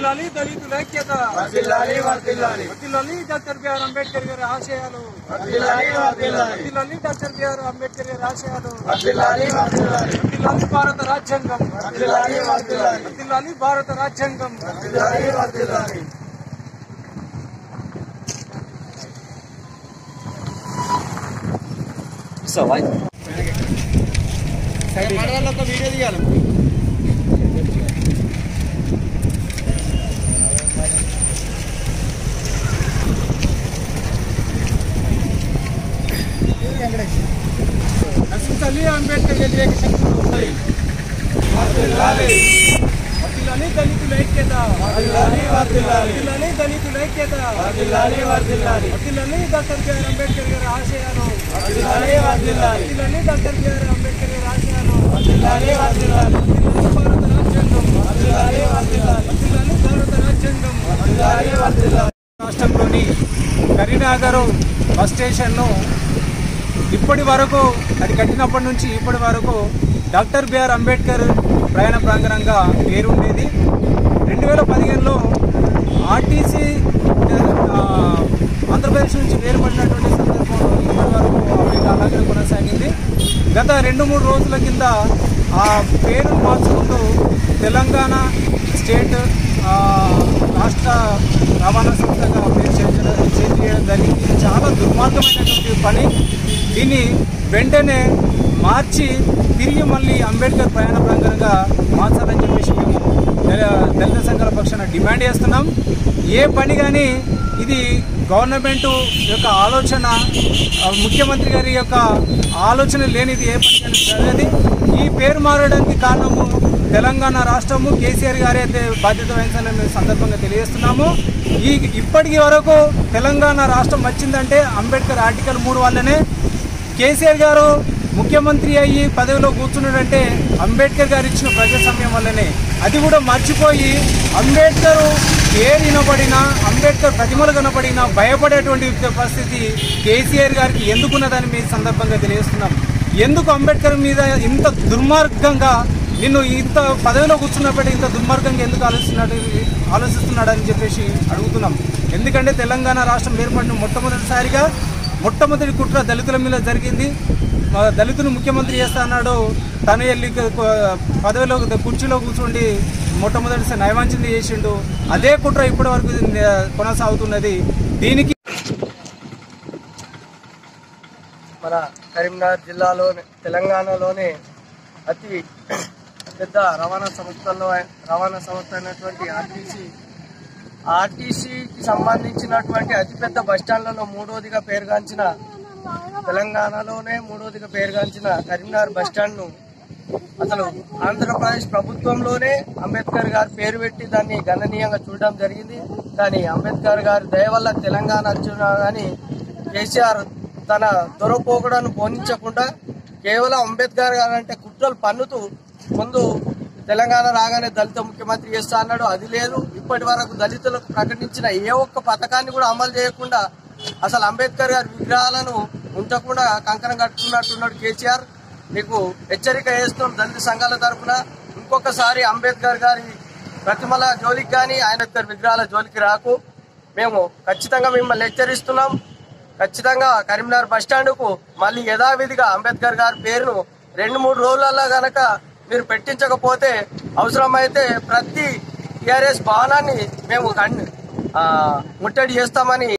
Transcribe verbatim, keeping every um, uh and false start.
వర్ధిల్లాలి దళితుల ఐక్యత, వర్ధిల్లాలి వర్ధిల్లాలి వర్ధిల్లాలి డాక్టర్ బిఆర్ అంబేద్కర్ గారి ఆశయాలు, వర్ధిల్లాలి వర్ధిల్లాలి వర్ధిల్లాలి డాక్టర్ బిఆర్ అంబేద్కర్ గారి ఆశయాలు, వర్ధిల్లాలి వర్ధిల్లాలి వర్ధిల్లాలి భారత రాజ్యాంగం, వర్ధిల్లాలి వర్ధిల్లాలి వర్ధిల్లాలి భారత రాజ్యాంగం, వర్ధిల్లాలి వర్ధిల్లాలి. ఒక వీడియో తీయాలి. నశించాలి అంబేద్కర్ వ్యతిరేక శక్తులు ఉంటాయి. వర్ధిల్లాలి దళితుల ఐక్యత, వర్ధిల్లాలి వర్ధిల్లాలి వర్ధిల్లాలి దళితుల ఐక్యత, వర్ధిల్లాలి వర్ధిల్లాలి వర్ధిల్లాలి డాక్టర్ బిఆర్ అంబేద్కర్ గారి ఆశయాలు, వర్ధిల్లాలి వర్ధిల్లాలి వర్ధిల్లాలి డాక్టర్ బిఆర్ అంబేద్కర్ గారి ఆశయాలు, వర్ధిల్లాలి వర్ధిల్లాలి భారత రాజ్యాంగం, వర్ధిల్లాలి వర్ధిల్లాలి వర్ధిల్లాలి భారత రాజ్యాంగం. వర్ధిల్లాలి వర్ధిల్లాలి. రాష్ట్రంలోని కరీంనగర్ బస్ స్టేషన్ను ఇప్పటి వరకు అది కట్టినప్పటి నుంచి ఇప్పటి వరకు డాక్టర్ బిఆర్ అంబేద్కర్ ప్రయాణ ప్రాంగణంగా పేరుండేది. రెండు వేల పదిహేనులో ఆర్టీసీ ఆంధ్రప్రదేశ్ నుంచి వేరుపడినటువంటి సందర్భంలో ఇప్పటి వరకు అమెరికా అలాగే కొనసాగింది. గత రెండు మూడు రోజుల కింద ఆ పేరును మార్చుకుంటూ తెలంగాణ స్టేట్ రాష్ట్ర రవాణా సంస్థగా పేరు చేంజ్ చేంజ్ చేయడం జరిగింది. ఇది చాలా దుర్మార్గమైనటువంటి పని. దీన్ని వెంటనే మార్చి తిరిగి మళ్ళీ అంబేద్కర్ ప్రయాణ ప్రాంగణంగా మార్చాలని చెప్పేసి మేము దళిత సంఘాల పక్షాన డిమాండ్ చేస్తున్నాం. ఏ పని కానీ ఇది గవర్నమెంట్ యొక్క ఆలోచన, ముఖ్యమంత్రి గారి యొక్క ఆలోచన లేనిది ఏ పని కానీ జరగదు. ఈ పేరు మారడానికి కారణము తెలంగాణ రాష్ట్రము, కేసీఆర్ గారే అయితే బాధ్యత వహించాలని మేము సందర్భంగా తెలియజేస్తున్నాము. ఈ ఇప్పటికి వరకు తెలంగాణ రాష్ట్రం వచ్చిందంటే అంబేద్కర్ ఆర్టికల్ మూడు వల్లనే. కేసీఆర్ గారు ముఖ్యమంత్రి అయ్యి పదవిలో కూర్చున్నాడంటే అంబేద్కర్ గారు ఇచ్చిన ప్రజాస్వామ్యం వల్లనే. అది కూడా మర్చిపోయి అంబేద్కర్ పేరు వినబడినా, అంబేద్కర్ ప్రతిమలు కనబడినా భయపడేటువంటి పరిస్థితి కేసీఆర్ గారికి ఎందుకున్నదని మీ సందర్భంగా తెలియజేస్తున్నాం. ఎందుకు అంబేద్కర్ మీద ఇంత దుర్మార్గంగా, నిన్ను ఇంత పదవిలో కూర్చున్నప్పటికీ ఇంత దుర్మార్గంగా ఎందుకు ఆలోచిస్తున్నాడు ఆలోచిస్తున్నాడని చెప్పేసి అడుగుతున్నాం. ఎందుకంటే తెలంగాణ రాష్ట్రం ఏర్పడిన మొట్టమొదటిసారిగా మొట్టమొదటి కుట్ర దళితుల మీద జరిగింది. దళితులు ముఖ్యమంత్రి చేస్తా అన్నాడు, తన వెళ్ళి పదవిలో కుర్చీలో కూర్చోండి మొట్టమొదటిసారి నయవంచన చేసిండు. అదే కుట్ర ఇప్పటి వరకు కొనసాగుతున్నది. దీనికి మన కరీంనగర్ జిల్లాలోని తెలంగాణలోనే అతి పెద్ద రవాణా సంస్థల్లో రవాణా సంస్థ అయినటువంటి ఆర్టీసీ ఆర్టీసీకి సంబంధించినటువంటి అతిపెద్ద బస్టాండ్లలో మూడోదిగా పేరుగాంచిన తెలంగాణలోనే మూడోదిగా పేరుగాంచిన కరీంనగర్ బస్టాండ్ను అసలు ఆంధ్రప్రదేశ్ ప్రభుత్వంలోనే అంబేద్కర్ గారు పేరు పెట్టి దాన్ని గణనీయంగా చూడడం జరిగింది. కానీ అంబేద్కర్ గారి దయ వల్ల తెలంగాణ వచ్చినా కానీ కేసీఆర్ తన దొరపోకడను పోనించకుండా కేవలం అంబేద్కర్ గారు అంటే కుట్రలు పన్నుతూ ముందు తెలంగాణ రాగానే దళిత ముఖ్యమంత్రి చేస్తా అన్నాడు. అది లేదు. ఇప్పటి వరకు దళితులకు ప్రకటించిన ఏ ఒక్క పథకాన్ని కూడా అమలు చేయకుండా అసలు అంబేద్కర్ గారి విగ్రహాలను ఉంచకుండా కంకణం కట్టుకున్నట్టున్నాడు కేసీఆర్. నీకు హెచ్చరిక చేస్తున్నాం దళిత సంఘాల తరఫున, ఇంకొకసారి అంబేద్కర్ గారి ప్రతిమల జోలికి కానీ అంబేద్కర్ విగ్రహాల జోలికి రాకు. మేము ఖచ్చితంగా మిమ్మల్ని హెచ్చరిస్తున్నాం. ఖచ్చితంగా కరీంనగర్ బస్టాండ్కు మళ్ళీ యథావిధిగా అంబేద్కర్ గారి పేరును రెండు మూడు రోజులలో గనక మీరు పెట్టించకపోతే అవసరమైతే ప్రతి టీఆర్ఎస్ భవనాన్ని మేము ముట్టడి చేస్తామని